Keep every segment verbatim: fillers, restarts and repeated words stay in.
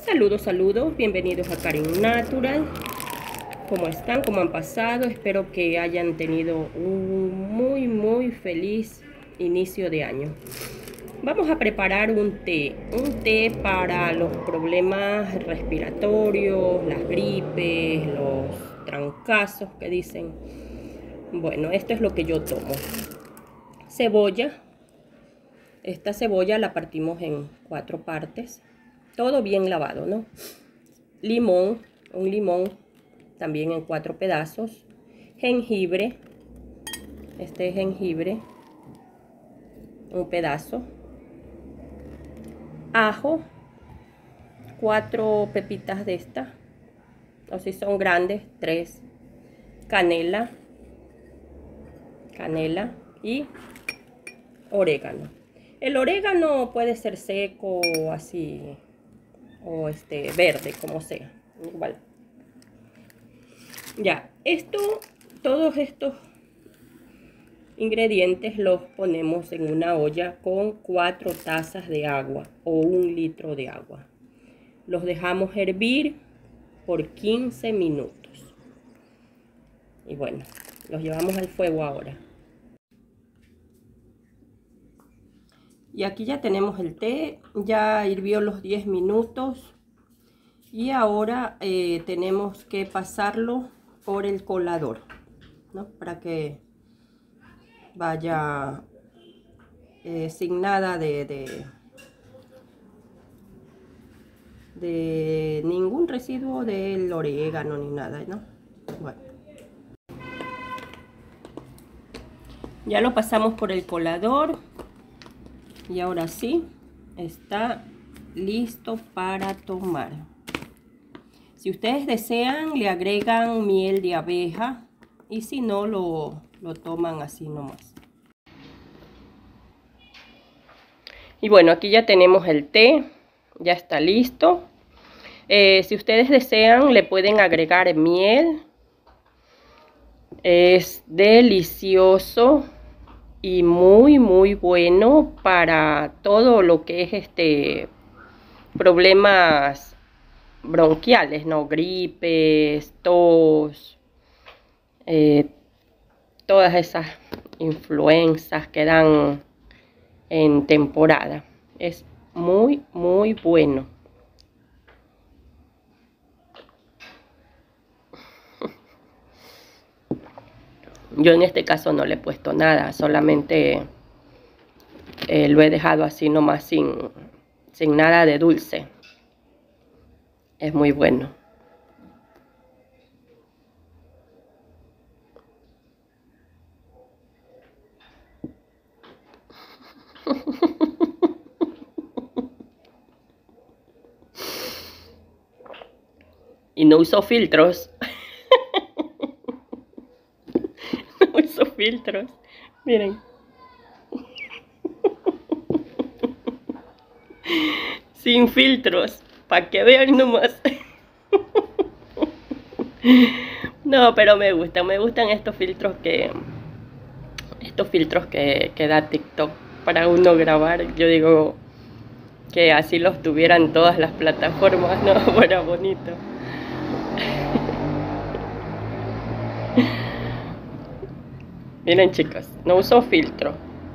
Saludos, saludos, bienvenidos a Karin Natural. ¿Cómo están? ¿Cómo han pasado? Espero que hayan tenido un muy muy feliz inicio de año. Vamos a preparar un té, un té para los problemas respiratorios, las gripes, los trancazos que dicen. Bueno, esto es lo que yo tomo. Cebolla. Esta cebolla la partimos en cuatro partes. Todo bien lavado, ¿no? Limón, un limón también en cuatro pedazos. Jengibre, este es jengibre, un pedazo. Ajo, cuatro pepitas de estas, o si son grandes, tres. Canela, canela y orégano. El orégano puede ser seco o así, o este verde, como sea, igual. Ya, esto, todos estos ingredientes los ponemos en una olla con cuatro tazas de agua o un litro de agua. Los dejamos hervir por quince minutos. Y bueno, los llevamos al fuego ahora. Y aquí ya tenemos el té, ya hirvió los diez minutos. Y ahora eh, tenemos que pasarlo por el colador, ¿no? Para que vaya eh, sin nada de, de, de ningún residuo del orégano ni nada, ¿no? Bueno. Ya lo pasamos por el colador y ahora sí está listo para tomar. Si ustedes desean, le agregan miel de abeja y si no, lo, lo toman así nomás. Y bueno, aquí ya tenemos el té, ya está listo. Eh, si ustedes desean, le pueden agregar miel. Es delicioso y muy, muy bueno para todo lo que es este problemas bronquiales, no, gripes, tos, eh, todas esas influencias que dan en temporada. Es muy muy bueno. Yo en este caso no le he puesto nada, solamente eh, lo he dejado así nomás sin, sin nada de dulce. Es muy bueno. Y no uso filtros. No uso filtros. Miren. Sin filtros. Para que vean nomás. No, pero me gustan. Me gustan estos filtros que... Estos filtros que, que da TikTok para uno grabar. Yo digo que así los tuvieran todas las plataformas, ¿no? Fuera bonito. Miren chicos, no uso filtro.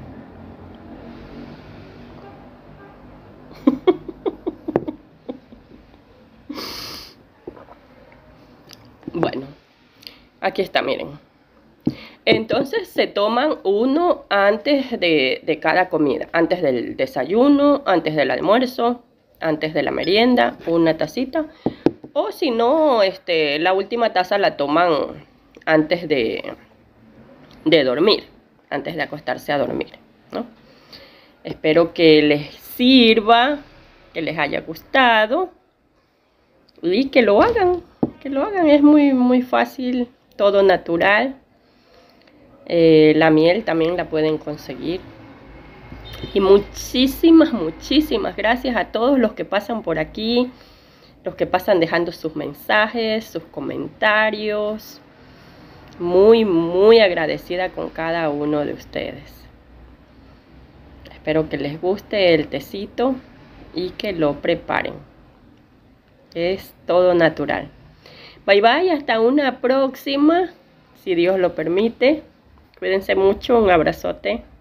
Bueno, aquí está, miren. Entonces se toman uno antes de, de cada comida. Antes del desayuno, antes del almuerzo, antes de la merienda, una tacita. O si no, este, la última taza la toman antes de, de dormir. Antes de acostarse a dormir, ¿no? Espero que les sirva, que les haya gustado. Y que lo hagan. Que lo hagan. Es muy, muy fácil. Todo natural. Eh, la miel también la pueden conseguir. Y muchísimas, muchísimas gracias a todos los que pasan por aquí, los que pasan dejando sus mensajes, sus comentarios. Muy, muy agradecida con cada uno de ustedes. Espero que les guste el tecito y que lo preparen. Es todo natural. Bye bye, hasta una próxima, si Dios lo permite. Cuídense mucho, un abrazote.